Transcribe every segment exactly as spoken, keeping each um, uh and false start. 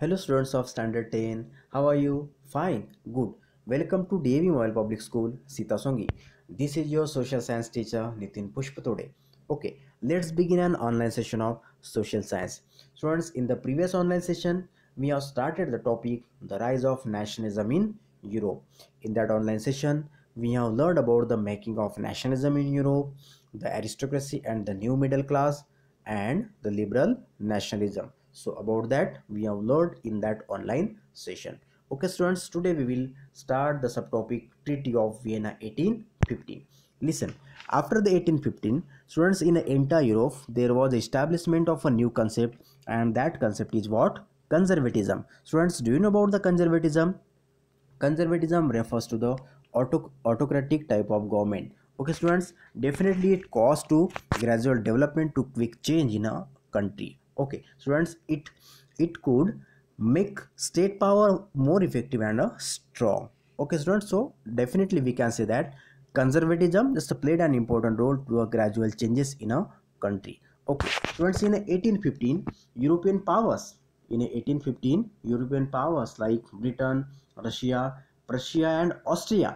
Hello students of Standard ten. How are you? Fine. Good. Welcome to D A V Mobile Public School, Sitasongi. This is your social science teacher Nitin Pushpatode. Okay, let's begin an online session of social science. Students, in the previous online session, we have started the topic the rise of nationalism in Europe. In that online session, we have learned about the making of nationalism in Europe, the aristocracy and the new middle class, and the liberal nationalism. So about that we have learned in that online session. Okay students, today we will start the subtopic Treaty of Vienna eighteen fifteen. Listen, after the eighteen fifteen, students, in the entire Europe there was establishment of a new concept, and that concept is what? Conservatism. Students, do you know about the conservatism? Conservatism refers to the auto, autocratic type of government. Okay students, definitely it caused to gradual development to quick change in a country. Okay students, it it could make state power more effective and uh, strong. Okay students, so definitely we can say that conservatism just played an important role to a gradual changes in a country. Okay students, in eighteen fifteen, European powers in eighteen fifteen European powers like Britain, Russia, Prussia and Austria.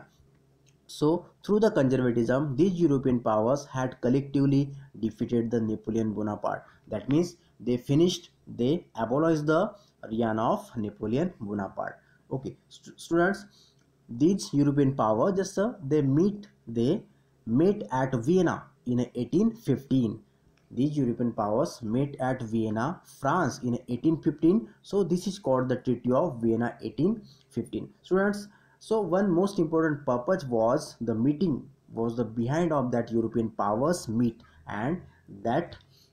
So through the conservatism, these European powers had collectively defeated the Napoleon Bonaparte. That means they finished, they abolished the reign of Napoleon Bonaparte. Okay, st students, these European powers just uh, they meet they met at Vienna in eighteen fifteen. These European powers met at Vienna, France in eighteen fifteen. So this is called the Treaty of Vienna eighteen fifteen. Students, so one most important purpose was the meeting was the behind of that European powers meet, and that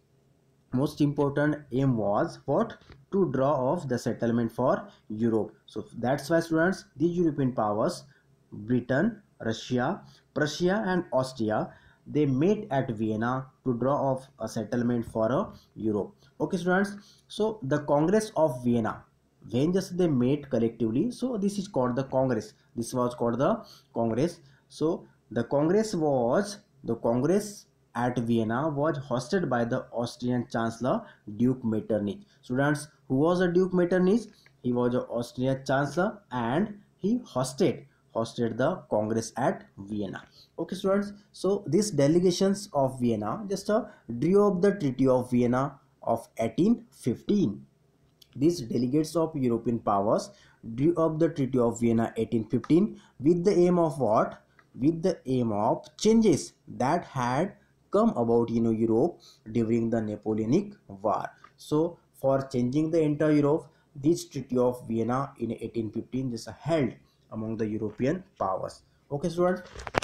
most important aim was what? To draw off the settlement for Europe. So that's why students, these European powers, Britain, Russia, Prussia and Austria, they met at Vienna to draw off a settlement for uh, Europe. Okay students, so the Congress of Vienna, when just they met collectively, so this is called the Congress. This was called the Congress. So the Congress was the Congress at Vienna was hosted by the Austrian Chancellor Duke Metternich. Students, who was a Duke Metternich? He was an Austrian Chancellor and he hosted hosted the Congress at Vienna. Okay students, so these delegations of Vienna just uh, drew up the Treaty of Vienna of eighteen fifteen. These delegates of European powers drew up the Treaty of Vienna eighteen fifteen with the aim of what? With the aim of changes that had come about in Europe during the Napoleonic War. So for changing the entire Europe, this Treaty of Vienna in eighteen fifteen is held among the European powers. Okay students,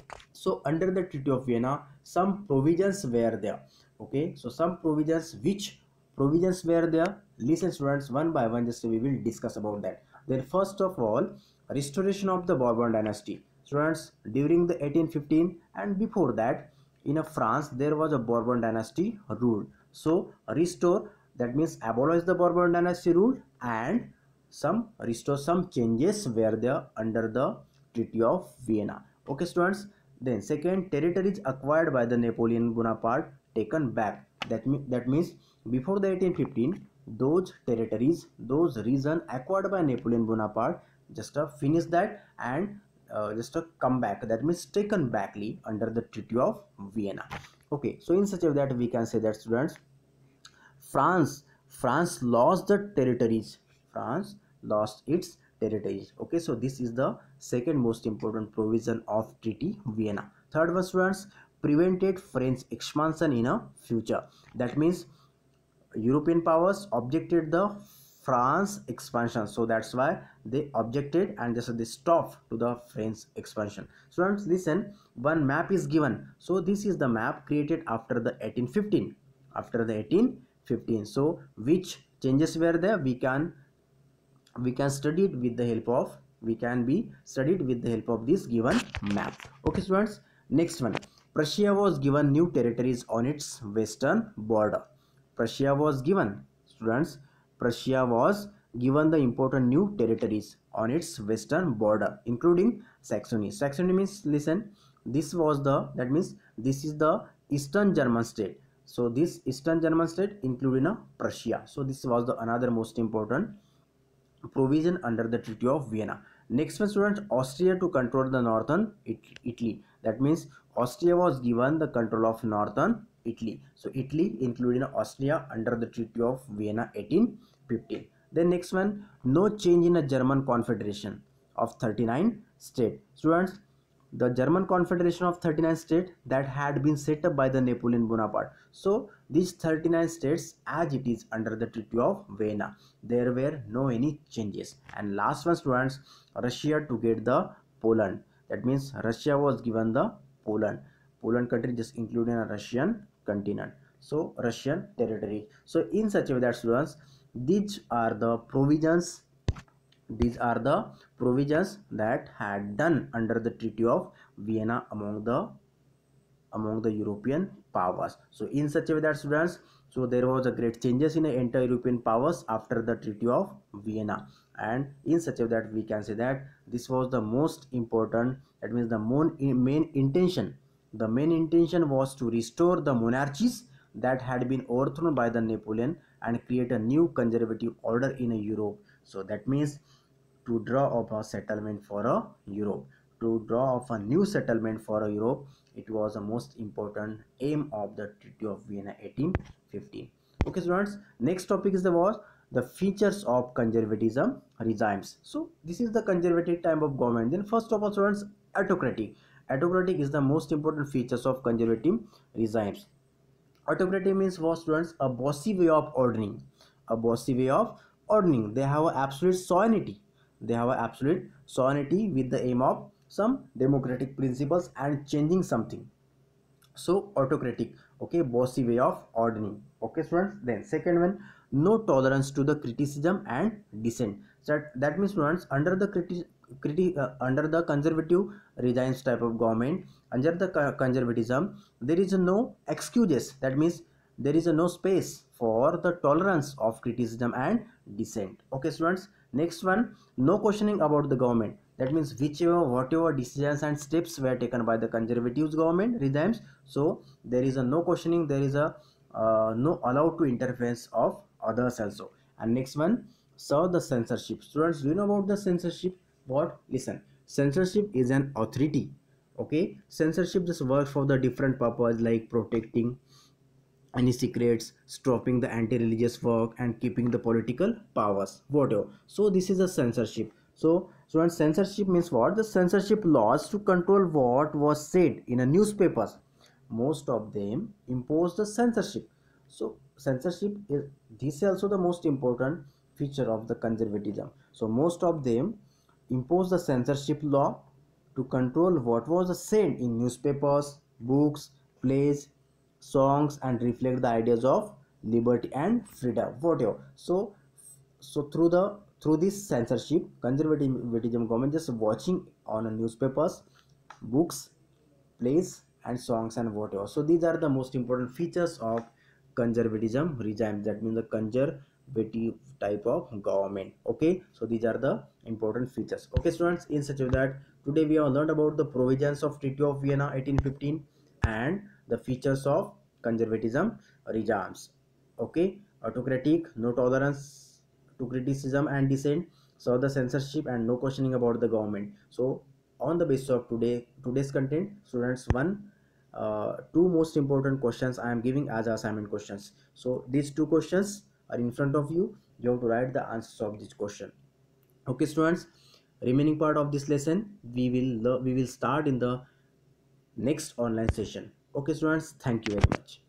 so under the Treaty of Vienna some provisions were there. Okay, so some provisions, which provisions were there? Listen students, one by one just we will discuss about that. Then first of all, restoration of the Bourbon dynasty. Students, during the eighteen fifteen and before that, in a France there was a Bourbon dynasty rule. So restore, that means abolish the Bourbon dynasty rule, and some restore some changes were there under the Treaty of Vienna. Okay students, then second, territories acquired by the Napoleon Bonaparte taken back. That, mean, that means before the eighteen fifteen, those territories, those regions acquired by Napoleon Bonaparte, just uh, finish that and uh, just uh, come back. That means taken backly under the Treaty of Vienna. Okay, so in such a way that we can say that students, France, France lost the territories. France lost its territories. Okay, so this is the second most important provision of Treaty Vienna. Third one students, prevented French expansion in a future. That means European powers objected the France expansion, so that's why they objected and just they stopped to the French expansion. Students, listen, one map is given. So this is the map created after the eighteen fifteen. After the eighteen fifteen. So which changes were there? We can we can study it with the help of we can be studied with the help of this given map. Okay students, next one, Prussia was given new territories on its western border. Prussia was given, students, Prussia was given the important new territories on its western border, including Saxony. Saxony means, listen, this was the, that means this is the Eastern German state. So this Eastern German state including a Prussia. So this was the another most important provision under the Treaty of Vienna. Next one, students, Austria to control the northern Italy. That means Austria was given the control of northern Italy. So Italy including Austria under the Treaty of Vienna eighteen fifteen. Then next one, no change in a German confederation of thirty-nine states. Students, the German Confederation of thirty-nine states that had been set up by the Napoleon Bonaparte. So these thirty-nine states as it is under the Treaty of Vienna, there were no any changes. And last one, students, Russia to get the Poland. That means Russia was given the Poland. Poland country just including a Russian continent. So Russian territory. So in such a way that, students, these are the provisions these are the provisions that had done under the Treaty of Vienna among the among the European powers. So in such a way that, students, so there was a great changes in the entire European powers after the Treaty of Vienna, and in such a way that we can say that this was the most important, that means the main, main intention the main intention was to restore the monarchies that had been overthrown by the Napoleon and create a new conservative order in a Europe. So that means to draw up a settlement for a Europe, to draw up a new settlement for a Europe. It was the most important aim of the Treaty of Vienna eighteen fifteen. Okay, students. Next topic is the was the features of conservatism regimes. So this is the conservative type of government. Then first of all, students, autocratic. Autocratic is the most important features of conservative regimes. Autocratic means what, students? A bossy way of ordering. A bossy way of ordering. They have absolute sovereignty. They have absolute sovereignty with the aim of some democratic principles and changing something. So autocratic, okay, bossy way of ordering. Okay, students. Then second one, no tolerance to the criticism and dissent. So that, that means, students, under the criti criti uh, under the conservative regimes type of government, under the conservatism, there is no excuses. That means there is no space for the tolerance of criticism and dissent. Okay, students. Next one, no questioning about the government. That means whichever whatever decisions and steps were taken by the conservative government regimes, so there is a no questioning, there is a uh, no allowed to interference of others also. And next one, so the censorship. Students, do you know about the censorship? What? Listen, censorship is an authority. Okay, censorship just works for the different purpose like protecting any secrets, stopping the anti-religious work, and keeping the political powers, whatever. So this is a censorship. So students, censorship means what? The censorship laws to control what was said in a newspapers. Most of them impose the censorship. So censorship is this is also the most important feature of the conservatism. So most of them impose the censorship law to control what was said in newspapers, books, plays, songs, and reflect the ideas of liberty and freedom, whatever. So so through the through this censorship, conservatism government just watching on a newspapers, books, plays, and songs, and whatever. So these are the most important features of conservatism regime. That means the conservative type of government. Okay, so these are the important features. Okay, students, in such a way that today we have learned about the provisions of Treaty of Vienna eighteen fifteen and the features of conservatism regimes. Okay, autocratic, no tolerance to criticism and dissent, so the censorship and no questioning about the government. So on the basis of today today's content, students, one uh, two most important questions I am giving as assignment questions. So these two questions are in front of you. You have to write the answers of this question. Okay, students, remaining part of this lesson we will we will start in the next online session. Okay, students, thank you very much.